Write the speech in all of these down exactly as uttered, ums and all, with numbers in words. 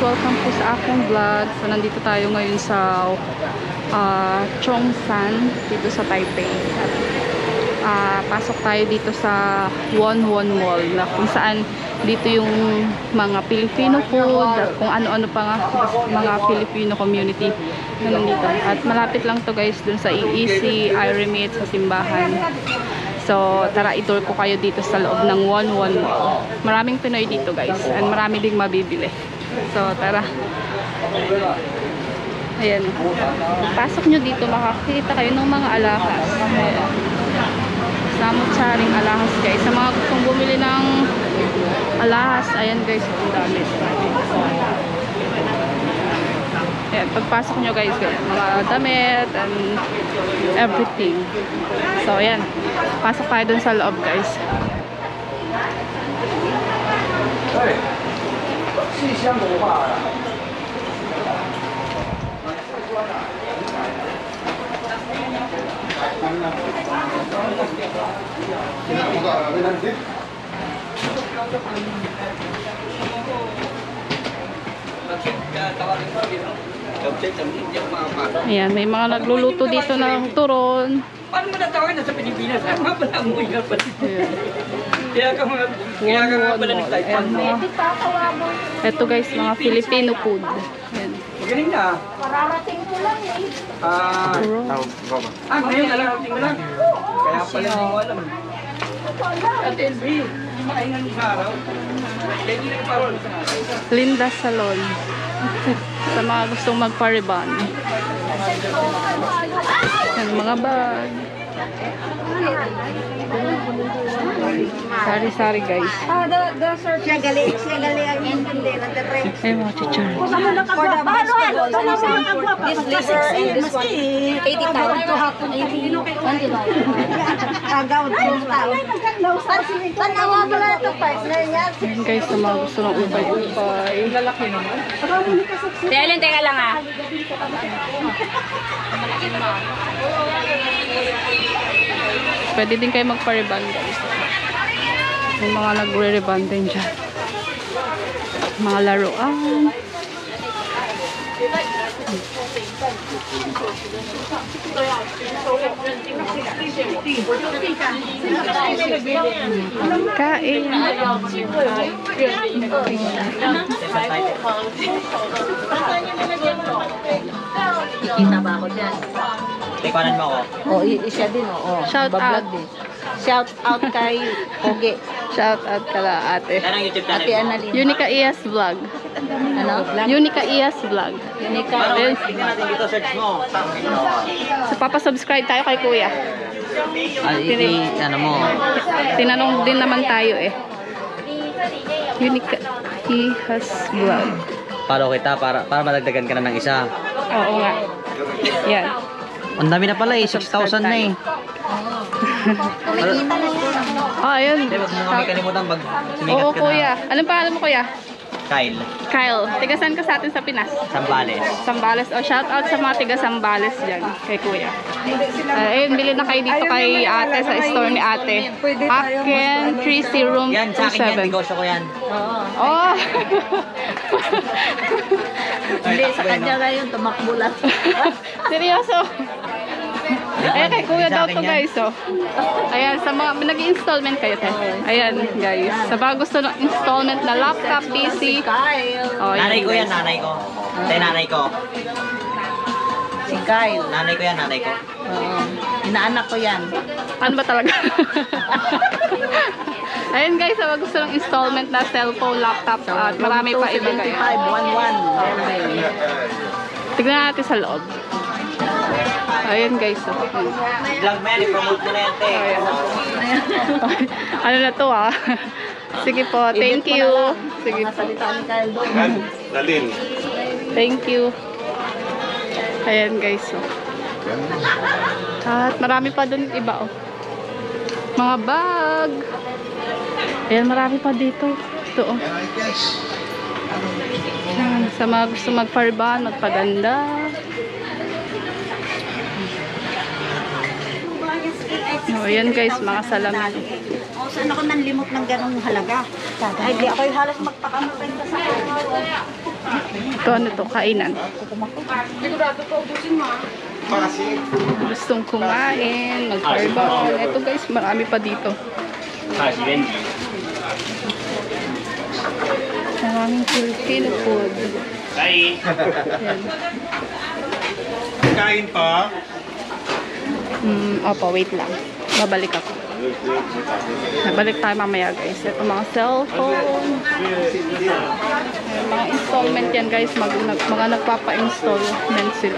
welcome po sa aking vlog. So nandito tayo ngayon sa uh, Chongsan, dito sa Taipei. At uh, pasok tayo dito sa Won-Won Mall, na kung saan dito yung mga Filipino food, kung ano-ano pa nga mga Filipino community na nandito. At malapit lang to guys dun sa E E C, iRemit, sa simbahan. So, tara, i-tour ko kayo dito sa loob ng Won-Won Mall. Maraming Pinoy dito guys, and marami ding mabibili. So, tara. Ayan. Pasok nyo dito, makakita kayo ng mga alahas. Ayan. Samot-saring alahas guys. Sa mga gustong bumili ng alahas, ayan guys, ang dami. Ayan, pagpasok nyo guys, guys, mga damit and everything. So, ayan. Pasok tayo dun sa loob guys. Ayan, may mga nagluluto dito ng turon. Paano mo natawag na sa Pilipinas? Ang mga pala mo yung kaya ka mga kaya ka mga pala nag-Taiwan mo. Ito guys, mga Filipino food. Ayan. Magaling na. Pararating ko lang eh. Ah, ah, ngayon na lang, tingnan lang. Kaya pala hindi mo alam. At L B, maingan sa araw. Kaya hindi na parol. Linda Salon. Sa mga gustong magpa-ribbon. Yan, mga bag. Sari-sari guys. Ah, the, the sir. Siya gali, siya gali ang hindi. Ay, mga chichar. For the vegetables, this liver and this one, eighty thousand. Agaw, tanawa mo lang ito, partner niya. Yan guys, sa mga gusto ng upay-upay. Lalaki naman. Teka, teka lang ah. Pwede din kayo magpa-ribbon guys. May mga nagre-ribbon din dyan. Mga laruan. Kain. Kita ba ako dyan? Tekanan mo ako. Oo, siya din oo. Shout out. Shout out kay Pogi. Shout out kala ate. Yan ang YouTube channel. Ate Annalyn. Unica Ias Vlog. Ano? Unica Ias Vlog. Unica. Ayun. Tingnan natin dito, search mo. So, papasubscribe tayo kay kuya. Ay, i- ano mo. Tinanong din naman tayo eh. Unica Ias Vlog. Follow kita para para madagdagan ka na ng isa. Oo nga. Yan. Ang dami na pala eh, six thousand na eh. Kumikita na yan. Ah, ayun. Hindi, wag mo kami kalimutan pag sumikat Oo, ka kuya. na. Anong pangalan mo, kuya? Kyle, Kyle. Tiga saan ka sa atin sa Pinas? Sambales. Sambales. O, shout out sa mga tiga Sambales dyan. Kay kuya. Uh, ayun, bilhin na kayo dito kay ate sa store ni ate. Aken three C room Yan, sa two akin yan, seven. negosyo ko yan. Oh! Hindi, sa kanya na yun, tumakbo lang. Seryoso? Ayan, kay kuya Sa daw akin to yan. guys, oh. Ayan, sa mga, nag-installment kayo, te. Ayan, guys. Sa mga gusto ng installment na laptop, P C. Kyle. Oh, Nanay ko yan, guys. nanay ko. Tay, nanay ko. Si Kyle. Nanay ko yan, nanay ko. Oo. Inaanak ko yan. Ano ba talaga? Ayan guys, sa mga gusto ng installment na cellphone, laptop, at marami pa iba guys. five one one. Tignan natin sa loob. Ayan guys. Oh. Vlog mo yan, i-promote mo na yan, te. Ano na to ah? Sige po, thank you. Sige po. Salita ni Kyle doon. Dalin. Thank you. Ayan guys. Oh. At marami pa dun iba oh. Mga bag. Ayan, marami pa dito. Ito oh. Ayan, sa mga gusto magpa-ribbon, magpaganda. Oh, yan guys, mga salamin. O, saan ako nanlimot ng ganong halaga? Ay, di ako yung halos magpakamapenta sa akin. Ito, ano to, kainan. Gustong kumain, mag-fireball. Ito guys, marami pa dito. Maraming Filipino food. Kain. Yan. Kain pa. Hmm, opo, wait lang. Babalik ako. Nabalik tayo mamaya guys. Ito mga cellphone. Ayan, mga installment yan guys. Mag, nag, mga nagpapa-installment sila.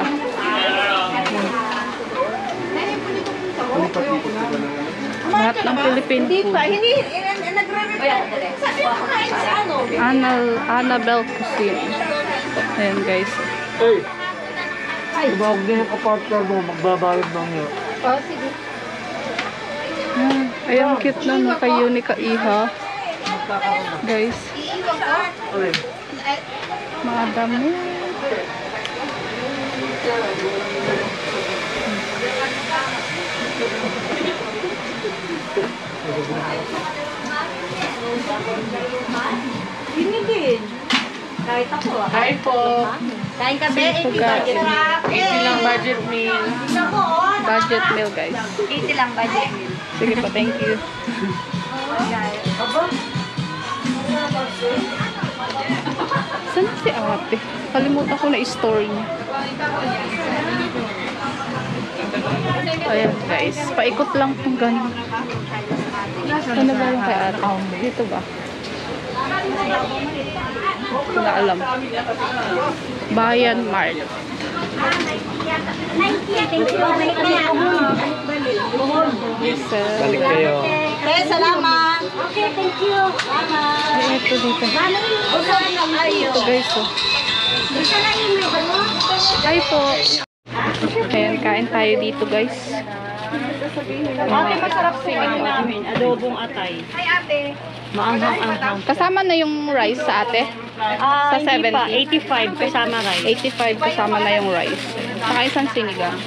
Lahat ng Philippine Hindi food. pa, hindi, nagre-report. Sabi mo kain sa ano? Anal, Annabelle Cuisine. Ayan guys. Hey! Tumawag din yung kapartner mo, magbabayad lang yun. Oh, sige. Ayan, ayan cute na no, kay Unica Iha. Guys. Mga dami. Hindi din. Kahit ako ah. Hi po. Kain ka, be? Sino eighty ka? budget. eighty lang budget meal. Tingnan mo, oh. Budget meal guys. eighty lang budget meal. Sige po, thank you. Saan si ate? Kalimutan ko na i-story niya. Ayan guys, paikot lang kung gano'n. Ano ba yung kay ate? Dito ba? Hindi na alam. Bayan Mart. Balik kayo. Okay, salamat. Okay, thank you. Salamat. Ay, ito dito. Ito guys, oh. Hi po. Ayan, kain tayo dito guys. Ate, masarap po ano namin, adobong atay. Hi, ate. Maanghang-anghang. Kasama na yung rice sa ate? Ah, Sa hindi pa, seventy. eighty-five kasama rice. eighty-five kasama na yung rice. Saka isang sinigang.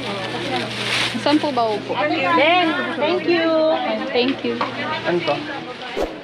Saan po ba upo? Then, thank you. Thank you. Ano to?